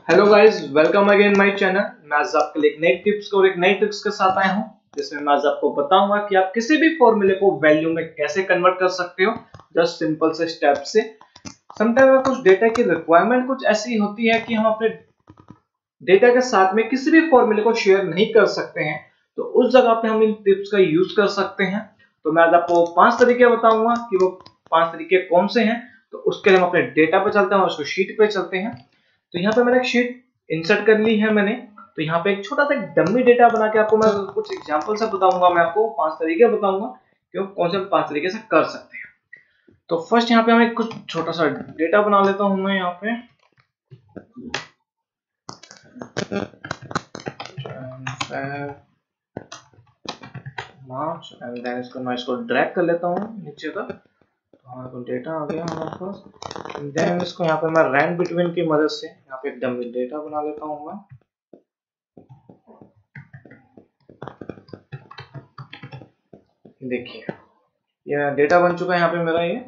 Hello guys, welcome again my channel. मैं आज आपके लिए एक नई टिप्स और एक नई ट्रिक्स के साथ आया हूं, जिसमें मैं आज आपको बताऊंगा कि आप किसी भी फॉर्मूले को वैल्यू में कैसे कन्वर्ट कर सकते हो, जस्ट सिंपल से स्टेप से। समटाइम कुछ डेटा की रिक्वायरमेंट कुछ ऐसी होती है कि हम अपने डेटा के साथ में किसी भी फॉर्मूले को शेयर नहीं कर सकते हैं, तो उस जगह पे हम इन टिप्स का यूज कर सकते हैं। तो मैं आज आपको 5 तरीके बताऊंगा कि वो 5 तरीके कौन से हैं। तो उसके लिए हम अपने डेटा पे चलते हैं और उसको शीट पे चलते हैं। तो यहाँ पे मैंने एक शीट इंसर्ट कर ली है मैंने। तो यहाँ पे एक छोटा सा डमी डेटा बना के आपको मैं कुछ एग्जांपल से बताऊंगा। मैं आपको 5 तरीके बताऊंगा कि कौन से 5 तरीके से कर सकते हैं। तो फर्स्ट यहाँ पे हमें कुछ छोटा सा डेटा बना लेता हूँ मैं यहाँ पे। मार्च एंड देन इसको मैं ड्रैग कर लेता हूँ नीचे तक। हमारे को डेटा आ गया हमारे पास। देन इसको यहाँ पे मैं रैंड बिटवीन की मदद से यहाँ पे एक डमी डेटा बना लेता हूँ मैं। देखिए ये डेटा बन चुका है यहाँ पे मेरा ये।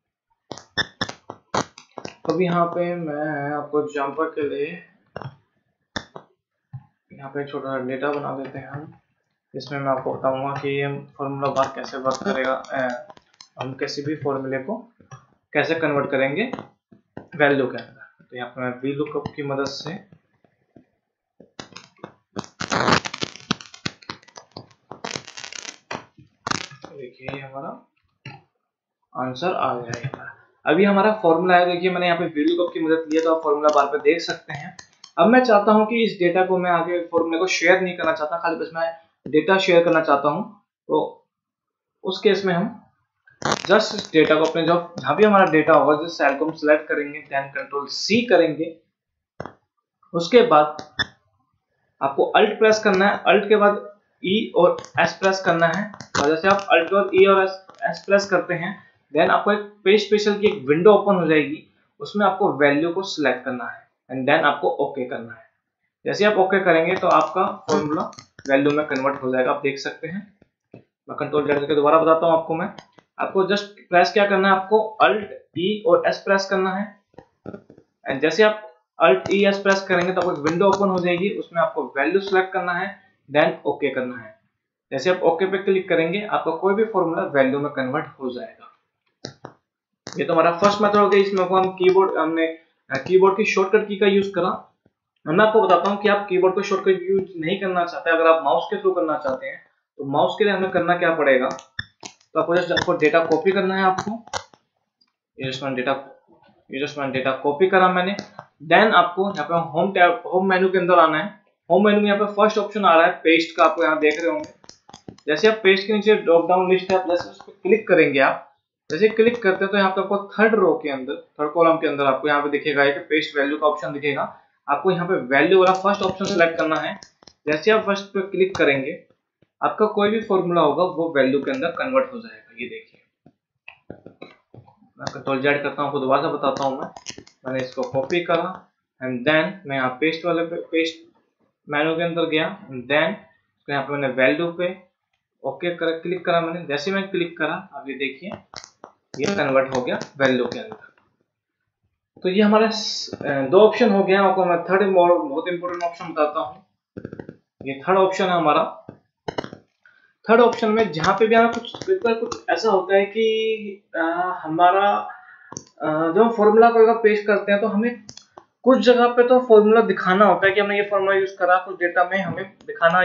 अब यहाँ पे मैं आपको एग्जांपल के लिए यहाँ पे एक छोटा सा डेटा बना लेते हैं हम। इसमें मैं आपको बताऊंगा कि ये फॉर्मूला बार कैसे वर्क करेगा। हम किसी भी फॉर्मूले को कैसे कन्वर्ट करेंगे वैल्यू के अंदर। तो यहाँ पे मैं VLOOKUP की मदद से देखिए हमारा आंसर आ गया है। अभी हमारा फॉर्मूला है। देखिए मैंने यहाँ पे VLOOKUP की मदद ली है, तो आप फॉर्मूला बार पे देख सकते हैं। अब मैं चाहता हूँ कि इस डेटा को मैं आगे फॉर्मूले को शेयर नहीं करना चाहता, खाली बस मैं डेटा शेयर करना चाहता हूँ। तो उस केस में हम जस्ट इस डेटा को अपने जहाँ भी हमारा डेटा होगा जिस सेल को हम सिलेक्ट करेंगे, देन Ctrl+C करेंगे। उसके बाद आपको अल्ट प्रेस करना है, अल्ट के बाद E और S प्रेस करना है। और जैसे आप अल्ट और E और S प्रेस करते हैं, देन आपको एक पेज स्पेशल की एक विंडो ओपन हो जाएगी। उसमें आपको वैल्यू को सिलेक्ट करना है एंड देन आपको ओके करना है। जैसे आप ओके करेंगे तो आपका फॉर्मूला वैल्यू में कन्वर्ट हो जाएगा, आप देख सकते हैं। मैं Ctrl Z करके दोबारा बताता हूँ आपको। मैं आपको जस्ट प्रेस क्या करना है, आपको अल्ट E और S प्रेस करना है। एंड जैसे आप अल्ट E S प्रेस करेंगे तो आपको एक विंडो ओपन हो जाएगी। उसमें आपको वैल्यू सिलेक्ट करना है, देन ओके करना है। जैसे आप ओके पे क्लिक करेंगे, आपका कोई भी फॉर्मूला वैल्यू में कन्वर्ट हो जाएगा। ये तो हमारा फर्स्ट मेथड हो गया। इसमें हमने कीबोर्ड की शॉर्टकट की का यूज करा। मैं आपको बताता हूँ कि आप कीबोर्ड को शॉर्टकट यूज नहीं करना चाहते, अगर आप माउस के थ्रू करना चाहते हैं तो माउस के लिए हमें करना क्या पड़ेगा। तो आपको जस्ट आपको डेटा कॉपी करना है। आपको ये जस्ट मैंने डेटा कॉपी करा मैंने। देन आपको यहाँ पे होम मेन्यू के अंदर आना है। होम मेन्यू में यहाँ पे फर्स्ट ऑप्शन आ रहा है पेस्ट का, आपको यहाँ देख रहे होंगे। जैसे आप पेस्ट के नीचे ड्रॉप डाउन लिस्ट है, प्लस उस पर क्लिक करेंगे। आप जैसे क्लिक करते हैं तो यहाँ पे आपको थर्ड रो के अंदर, थर्ड कॉलम के अंदर आपको यहाँ पे दिखेगा कि पेस्ट वैल्यू का ऑप्शन दिखेगा। आपको यहाँ पे वैल्यू वाला फर्स्ट ऑप्शन सेलेक्ट करना है। जैसे आप फर्स्ट पे क्लिक करेंगे, आपका कोई भी फॉर्मूला होगा वो वैल्यू के अंदर कन्वर्ट हो जाएगा। ये देखिए मैं Ctrl Z करता हूँ, आपको दोबारा से बताता हूँ। मैंने इसको कॉपी करा एंड देन मैं यहाँ पेस्ट वाले पे पेस्ट मेनू के अंदर गया। देन यहाँ पे मैंने वैल्यू पे ओके क्लिक करा मैंने। जैसे मैं क्लिक करा, अब ये देखिए ये कन्वर्ट हो गया वैल्यू के अंदर। तो ये हमारा 2 ऑप्शन हो गया। आपको मैं थर्ड बहुत इंपॉर्टेंट ऑप्शन बताता हूँ। ये थर्ड ऑप्शन है हमारा। थर्ड ऑप्शन में जहाँ पे भी हमें कुछ ऐसा होता है कि हमारा जब हम फॉर्मूला को पेश करते हैं तो हमें कुछ जगह पे तो फॉर्मूला दिखाना होता है कि हमने ये फॉर्मूला यूज करा। कुछ डेटा में हमें दिखाना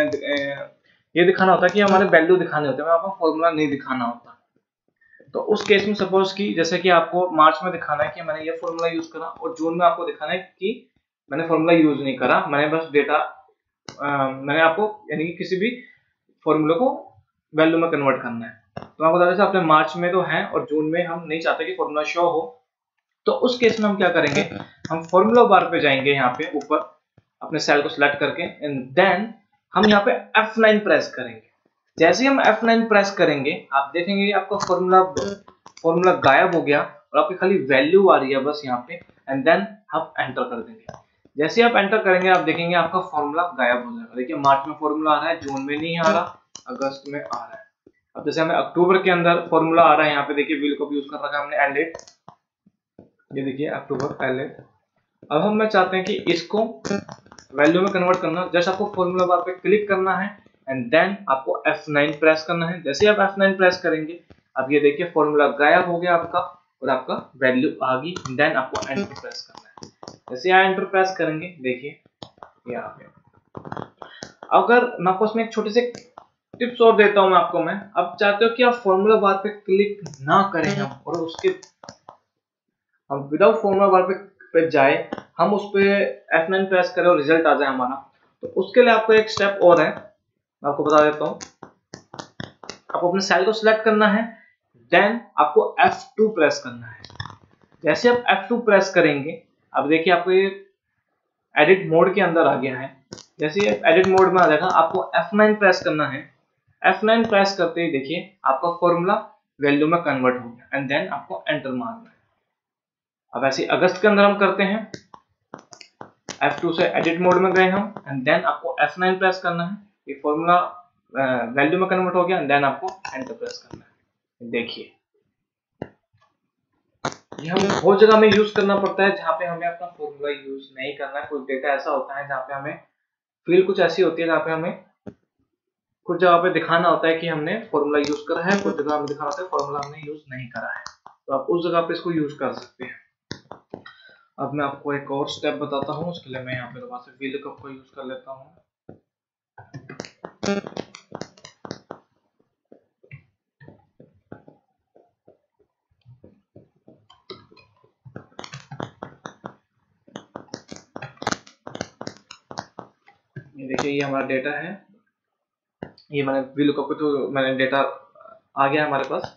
ये दिखाना होता है कि हमारे वैल्यू दिखाने होते हैं, आपको फॉर्मूला नहीं दिखाना होता। तो उस केस में सपोज कि जैसे कि आपको मार्च में दिखाना है कि मैंने ये फॉर्मूला यूज करा, और जून में आपको दिखाना है कि मैंने फॉर्मूला यूज नहीं करा, मैंने बस डेटा मैंने आपको यानी कि किसी भी फॉर्मूले को वैल्यू में कन्वर्ट करना है। तो आपको बता दें अपने मार्च में तो है और जून में हम नहीं चाहते कि फॉर्मूला शो हो। तो उस केस में हम क्या करेंगे, हम फॉर्मूला बार पे जाएंगे, यहाँ पे ऊपर अपने सेल को सिलेक्ट करके एंड देन हम यहाँ पे F9 प्रेस करेंगे। जैसे हम F9 प्रेस करेंगे, आप देखेंगे आपका फॉर्मूला गायब हो गया और आपकी खाली वैल्यू आ रही है बस यहाँ पे। एंड देन आप एंटर कर देंगे। जैसे आप एंटर करेंगे, आप देखेंगे आपका फॉर्मूला गायब हो जाएगा। देखिए मार्च में फॉर्मूला आ रहा है, जून में नहीं आ रहा, अगस्त में आ रहा है। अब जैसे हमें अक्टूबर के अंदर फॉर्मूला आ रहा है, यहाँ पे देखिए VLOOKUP यूज कर रखा है हमने एल8। ये देखिए अक्टूबर एल8। अब हम मैं चाहते हैं कि इसको वैल्यू में कन्वर्ट करना। जस्ट आपको फॉर्मूला बार पे क्लिक करना है एंड देन आपको F9 प्रेस करना है। जैसे आप F9 प्रेस करेंगे, अब ये देखिए फॉर्मूला गायब हो गया आपका और आपका वैल्यू आ गई। देन आपको एंटर प्रेस करना है। जैसे आप एंटर प्रेस करेंगे, देखिए ये आ गया। अगर मैं आपको इसमें एक छोटी सी टिप्स और देता हूं मैं अब चाहते हो कि आप फॉर्मूला बार पे क्लिक ना करें हम और उसके हम विदाउट फॉर्मूला बार पे जाए, हम उस पे F9 प्रेस करें और रिजल्ट आ जाए हमारा, तो उसके लिए आपको एक स्टेप और है, मैं आपको बता देता हूँ। आपको अपने सेल को सिलेक्ट करना है, देन आपको F2 प्रेस करना है। जैसे आप F2 प्रेस करेंगे, अब देखिए आपको ये एडिट मोड के अंदर आ गया है। जैसे ये एडिट मोड में आ जाएगा, आपको F9 प्रेस करना है। F9 प्रेस करते ही देखिए आपका फॉर्मूला वैल्यू में कन्वर्ट हो गया एंड देन आपको एंटर मारना है। अब ऐसे अगस्त के अंदर हम करते हैं, F2 से एडिट मोड में गए हम एंड देन आपको F9 प्रेस करना है। ये फॉर्मूला वैल्यू में कन्वर्ट हो गया एंड देन आपको एंटर प्रेस करना है। देखिए ये हम बहुत जगह में यूज करना पड़ता है जहाँ पे हमें अपना फॉर्मूला यूज नहीं करना है। कुछ डेटा ऐसा होता है जहाँ पे हमें फील्ड कुछ ऐसी होती है जहाँ पे हमें कुछ जगह पे दिखाना होता है कि हमने फॉर्मूला यूज करा है, कुछ जगह हमें दिखाना होता है फॉर्मूला हमने यूज नहीं करा है, तो आप उस जगह पे इसको यूज कर सकते हैं। अब मैं आपको एक और स्टेप बताता हूँ, उसके लिए मैं यहाँ पे दोबारा से VLOOKUP को यूज कर लेता हूँ। ये देखिए ये हमारा डेटा है, ये मैंने VLOOKUP को तो मैंने डेटा आ गया हमारे पास।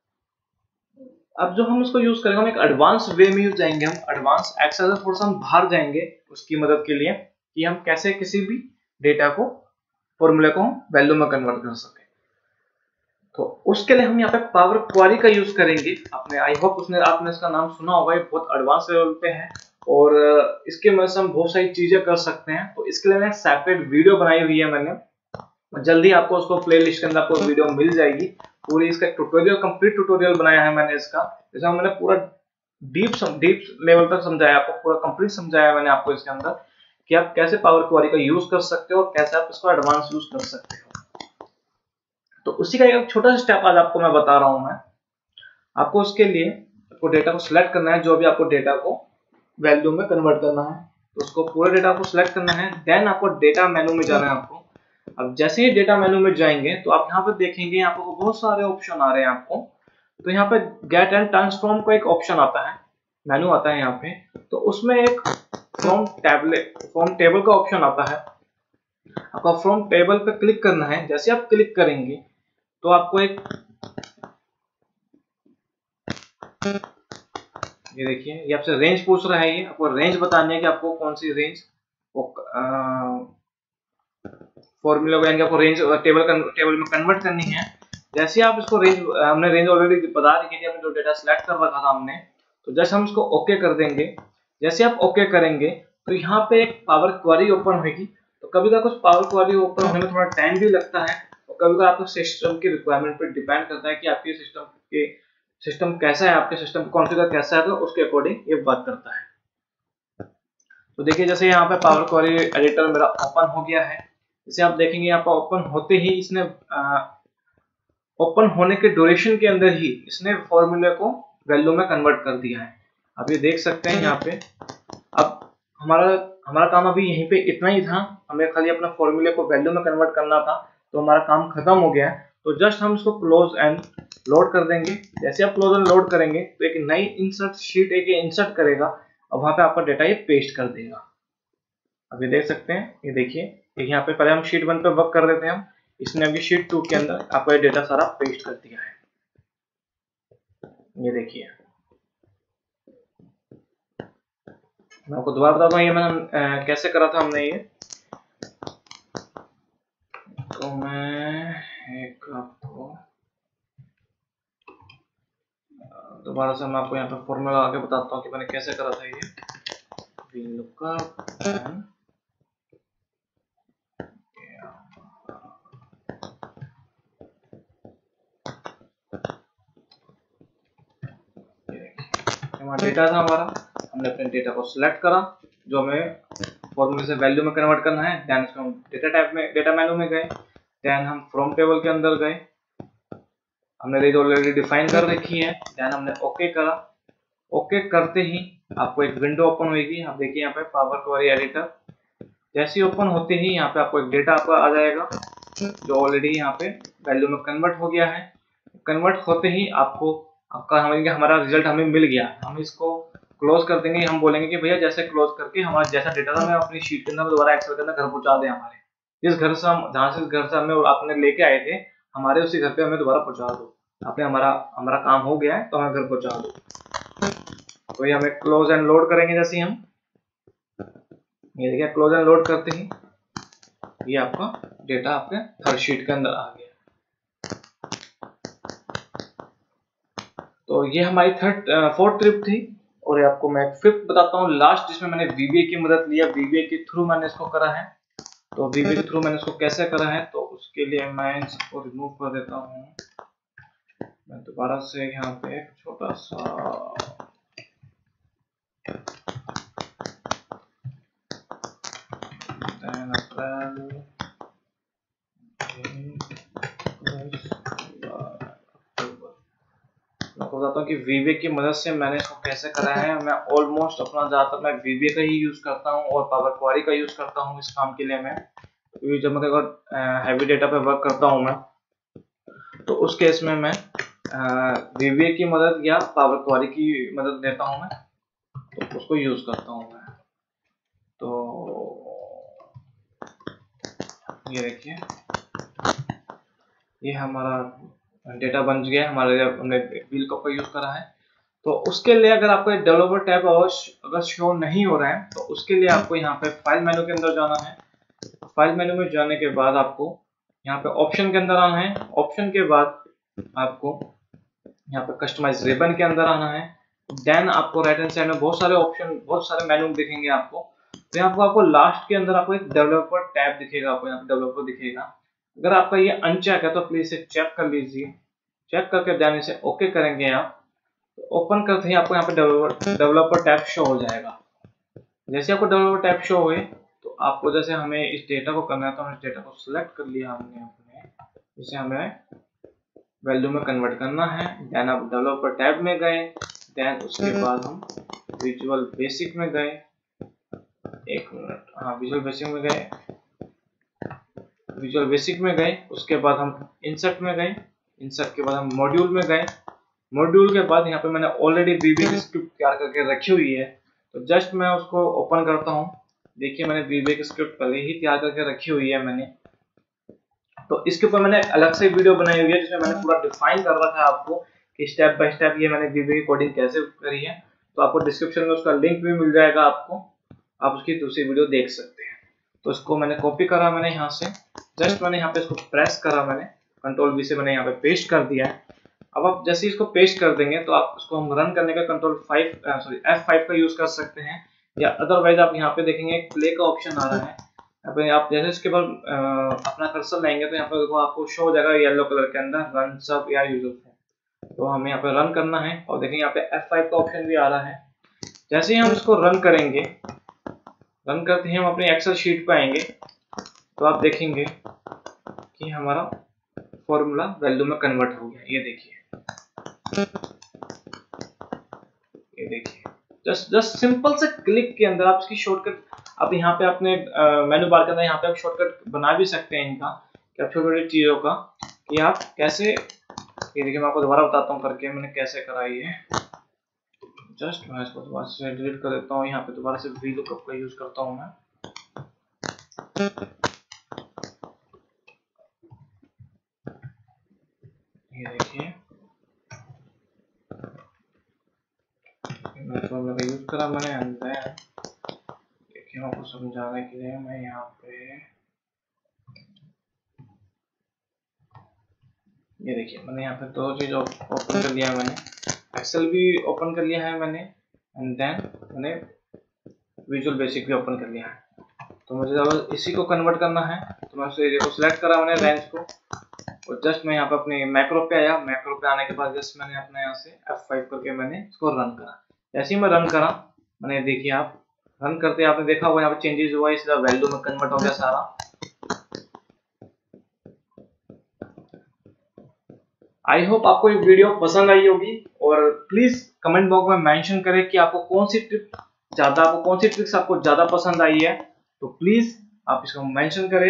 अब जो हम इसको यूज करेंगे, हम एक एडवांस वे में यूज जाएंगे, हम एडवांस एक्सेल से थोड़ा सा हम बाहर जाएंगे उसकी मदद के लिए कि हम कैसे किसी भी डेटा को फॉर्मूले को वैल्यू में कन्वर्ट कर सके। तो उसके लिए हम यहाँ पे पावर क्वेरी का यूज करेंगे। आपने आई होप आपने इसका नाम सुना होगा, ये बहुत एडवांस लेवल पे है और इसके मदद से हम बहुत सारी चीजें कर सकते हैं। तो इसके लिए मैंने सेपरेट वीडियो बनाई हुई है, मैंने जल्दी आपको उसको प्लेलिस्ट के अंदर आपको वीडियो मिल जाएगी। पूरी इसका ट्यूटोरियल कंप्लीट ट्यूटोरियल बनाया है मैंने इसका, जैसे मैंने पूरा डीप लेवल तक समझाया, आपको पूरा कंप्लीट समझाया मैंने आपको इसके अंदर कि आप कैसे पावर क्वेरी का यूज कर सकते हो और कैसे आप इसको एडवांस यूज कर सकते हो। तो उसी का एक छोटा सा स्टेप आज आपको मैं बता रहा हूं मैं। आपको उसके लिए आपको डेटा को सिलेक्ट करना है, जो भी आपको डेटा को वैल्यू में कन्वर्ट करना है, तो उसको पूरे डेटा को सिलेक्ट करना है। देन आपको डेटा मेनू में जाना है आपको। अब जैसे ही डेटा मेनू में जाएंगे तो आप यहाँ पे देखेंगे आपको बहुत सारे ऑप्शन आ रहे हैं आपको। तो यहाँ पे गेट एंड ट्रांसफॉर्म का एक ऑप्शन आता है, मेनू आता है यहाँ पे। तो उसमें एक फ्रॉम टेबल का ऑप्शन आता है, आपको फ्रॉम टेबल पे क्लिक करना है। जैसे आप क्लिक करेंगे तो आपको एक ये देखिए ये आपसे रेंज पूछ रहा है, ये आपको रेंज बतानी है कि आपको कौन सी रेंज फॉर्मूला को आपको रेंज टेबल में कन्वर्ट करनी है। जैसे आप इसको रेंज हमने रेंज ऑलरेडी बता रखी थी, हमने जो डेटा सिलेक्ट कर रखा था हमने, तो जैसे हम इसको ओके कर देंगे, जैसे आप ओके करेंगे तो यहाँ पे एक पावर क्वेरी ओपन होगी। तो कभी कभी कुछ पावर क्वेरी ओपन होने में थोड़ा टाइम भी लगता है और कभी कभी आपके सिस्टम की रिक्वायरमेंट पर डिपेंड करता है कि आपके सिस्टम कैसा है, आपके सिस्टम कॉन्फ़िगर कैसा है, तो उसके अकॉर्डिंग ये बात करता है। तो देखिए जैसे यहाँ पे पावर क्वेरी एडिटर मेरा ओपन हो गया है। जैसे आप देखेंगे यहाँ पर ओपन होते ही इसने ओपन होने के ड्यूरेशन के अंदर ही इसने फॉर्मूले को वैल्यू में कन्वर्ट कर दिया है। आप ये देख सकते हैं यहाँ पे। अब हमारा काम अभी यहीं पे इतना ही था, हमें खाली अपना फॉर्मूले को वैल्यू में कन्वर्ट करना था, तो हमारा काम खत्म हो गया है। तो जस्ट हम इसको क्लोज एंड लोड कर देंगे। जैसे आप क्लोज एंड लोड करेंगे तो एक नई इंसर्ट शीट एक इंसर्ट करेगा और वहां पे आपका डेटा ये पेस्ट कर देगा। अब ये देख सकते हैं, ये देखिए यहाँ पे पहले हम शीट 1 पे वर्क कर रहे थे हम, इसने अभी शीट 2 के अंदर आपका डेटा सारा पेस्ट कर दिया है। ये देखिए मैं आपको दोबारा बताता हूँ ये मैंने कैसे करा था हमने ये। तो मैं एक आपको दोबारा से मैं आपको यहाँ पे फॉर्मूला आके बताता हूँ कि मैंने कैसे करा था ये। VLOOKUP एंड हमारा डेटा था हमारा, हमने हमने अपने डेटा को सिलेक्ट करा जो हमें फॉर्मूले से वैल्यू में कन्वर्ट करना है। देन उसको हम डेटा टाइप में डेटा मेनू में गए। देन हम फ्रॉम टेबल के अंदर गए, हमने रेंज ऑलरेडी डिफाइन कर रखी है। देन हमने ओके करा। ओके करते ही आपको एक विंडो ओपन होगी। आप देखिए यहाँ पे पावर क्वेरी एडिटर जैसे ही ओपन होते ही यहाँ पे आपको एक डेटा आपका आ जाएगा जो ऑलरेडी यहाँ पे वैल्यू में कन्वर्ट हो गया है। कन्वर्ट होते ही हमारा रिजल्ट हमें मिल गया। हम इसको क्लोज कर देंगे। हम बोलेंगे कि भैया जैसे क्लोज करके हमारा जैसा डेटा था मैं अपनी शीट के अंदर दोबारा एक्सेल के अंदर घर पहुंचा दें हमारे जिस घर से हम जहाँ से इस घर से हमें आपने लेके आए थे हमारे उसी घर पे हमें दोबारा पहुंचा दो। आपने हमारा काम हो गया है तो हमें घर पहुंचा दो। तो ये हमें क्लोज एंड लोड करेंगे। जैसे हम ये देखिए क्लोज एंड लोड करते ही ये आपका डेटा आपके थर्ड शीट के अंदर आ गया। तो ये हमारी फोर्थ ट्रिप थी। और ये आपको मैं फिफ्थ बताता हूँ लास्ट, जिसमें मैंने VBA की मदद लिया। VBA के थ्रू मैंने इसको करा है। तो VBA के थ्रू मैंने इसको कैसे करा है तो उसके लिए मैं इसको रिमूव कर देता हूँ। मैं दोबारा से यहाँ पे एक छोटा सा बताता हूँ कि VBA की मदद से मैंने इसको कैसे करा है। मैं ऑलमोस्ट अपना ज़्यादातर मैं VBA का ही यूज़ करता हूँ और पावर क्वेरी का यूज़ करता हूँ इस काम के लिए। मैं क्योंकि जब मैं अगर हैवी डेटा पे वर्क करता हूँ मैं तो उस केस में मैं VBA की मदद या पावर क्वेरी की मदद लेता हूँ मैं, तो उसको यूज़ करता हूँ मैं। तो ये देखिए ये हमारा डेटा बन गया। हमने व्हील का यूज़ करा है। तो उसके लिए अगर आपको डेवलपर टैब अगर शो नहीं हो रहा है तो उसके लिए आपको यहाँ पे फाइल मेनू के अंदर जाना है। फाइल मेनू में जाने के बाद आपको यहाँ पे ऑप्शन के अंदर आना है। ऑप्शन के बाद आपको यहाँ पे कस्टमाइज रिबन के अंदर आना है। देन आपको राइट हैंड साइड में बहुत सारे ऑप्शन बहुत सारे मेनू दिखेंगे आपको। तो यहाँ आपको लास्ट के अंदर आपको एक डेवलपर टैब दिखेगा। आपको यहाँ पे डेवलपर दिखेगा। अगर आपका ये अनचेक है तो प्लीज इसे चेक कर लीजिए। चेक करके देन इसे ओके करेंगे आप। ओपन करते ही आपको यहाँ पे डेवलपर टैब शो हो जाएगा। जैसे आपको डेवलपर टैब शो हुए तो आपको जैसे हमें इस डेटा को करना है तो हमने डेटा को सिलेक्ट कर लिया हमने अपने, जिसे हमें वैल्यू में कन्वर्ट करना है। देन आप डेवलपर टैब में गए। देन उसके बाद हम विजुअल बेसिक में गए। एक मिनट, हाँ विजुअल बेसिक में गए। विजुअल बेसिक में गए उसके बाद हम इंसर्ट में गए। इंसर्ट के बाद हम मॉड्यूल में गए। मॉड्यूल के बाद यहाँ पे मैंने ऑलरेडी VBA की स्क्रिप्ट तैयार करके रखी हुई है। तो जस्ट मैं उसको ओपन करता हूँ। देखिए मैंने VBA की स्क्रिप्ट पहले ही तैयार करके रखी हुई है मैंने। तो इसके ऊपर मैंने अलग से वीडियो बनाई हुई है जिसमें मैंने पूरा डिफाइन कर रखा है आपको कि स्टेप बाय स्टेप ये मैंने VBA की कोडिंग कैसे करी है। तो आपको डिस्क्रिप्शन में उसका लिंक भी मिल जाएगा आपको, आप उसकी दूसरी वीडियो देख सकते हैं। तो इसको मैंने कॉपी करा मैंने यहाँ से, जस्ट मैंने यहाँ पे इसको प्रेस करा, मैंने कंट्रोल V से मैंने यहाँ पे पेस्ट कर दिया है। अब आप जैसे इसको पेस्ट कर देंगे तो आप उसको हम रन करने का F5 का यूज कर सकते हैं, या अदरवाइज आप यहाँ पे देखेंगे प्ले का ऑप्शन आ रहा है। यहाँ पे आप जैसे इसके बाद अपना कर्सर लाएंगे तो यहाँ पे देखो आपको शो हो जाएगा येलो कलर के अंदर रन सब या यूजर। तो हमें यहाँ पे रन करना है और देखेंगे यहाँ पे F5 का ऑप्शन भी आ रहा है। जैसे ही हम इसको रन करेंगे, रन करते ही हम अपनी एक्सेल शीट पे आएंगे तो आप देखेंगे कि हमारा फॉर्मूला वैल्यू में कन्वर्ट हो गया। ये देखिए जस्ट सिंपल से क्लिक के अंदर आप इसकी शॉर्टकट आप यहाँ पे अपने मेनू बार के अंदर यहाँ पे आप शॉर्टकट बना भी सकते हैं इनका, कि आप छोटी छोटी चीजों का कि आप कैसे, ये देखिए मैं आपको दोबारा बताता हूँ करके मैंने कैसे करा ये। जस्ट मैं इसको दोबारा से डिलीट कर देता हूँ। यहाँ पे दोबारा से VLOOKUP का यूज करता हूँ मैं। ये देखिए फॉर्मूला का यूज करा मैंने। अंदर देखिए आपको समझाने के लिए मैं यहाँ पे ये देखिए मैंने यहाँ पे दो चीज ओपन कर लिया है मैंने, एक्सेल भी ओपन कर लिया है मैंने एंड देन मैंने विजुअल बेसिक भी ओपन कर लिया है। तो मुझे अब इसी को कन्वर्ट करना है तो मैं उसे को सिलेक्ट करा मैंने रेंज को, और जस्ट मैं यहाँ पे अपने मैक्रो पे आया। मैक्रो पे आने के बाद जस्ट मैंने अपने यहाँ से F5 करके मैंने इसको रन करा। जैसे ही मैं रन करा मैंने देखिए आप रन करते आपने देखा होगा यहाँ पे चेंजेस हुआ, इसका वैल्यू में कन्वर्ट हो गया सारा। आई होप आपको ये वीडियो पसंद आई होगी, और प्लीज कमेंट बॉक्स में मेंशन करें कि आपको कौन सी ट्रिक्स आपको ज्यादा पसंद आई है। तो प्लीज आप इसको मेंशन करें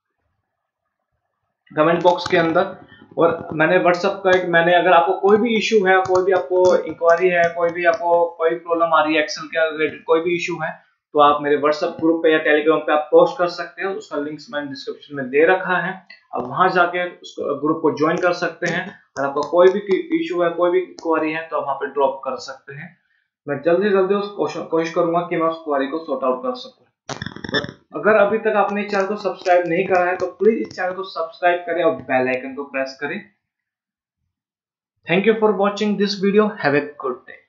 कमेंट बॉक्स के अंदर। और मैंने व्हाट्सएप का मैंने अगर आपको कोई भी इशू है, कोई भी आपको इंक्वायरी है, कोई भी आपको कोई प्रॉब्लम आ रही है एक्सेल के रिलेटेड कोई भी इशू है, तो आप मेरे व्हाट्सएप ग्रुप पे या टेलीग्राम पे आप पोस्ट कर सकते हैं। उसका लिंक्स मैंने डिस्क्रिप्शन में दे रखा है, आप वहां जाके उस ग्रुप को ज्वाइन कर सकते हैं। अगर आपका कोई भी इशू है, कोई भी क्वारी है, तो आप वहां पे ड्रॉप कर सकते हैं। मैं जल्दी से जल्दी उस कोशिश करूंगा कि मैं उस क्वारी को सॉर्ट आउट कर सकूं। अगर अभी तक आपने इस चैनल को सब्सक्राइब नहीं करा है तो प्लीज इस चैनल को सब्सक्राइब करें और बेल आइकन को प्रेस करें। Thank you for watching this video. Have a good day.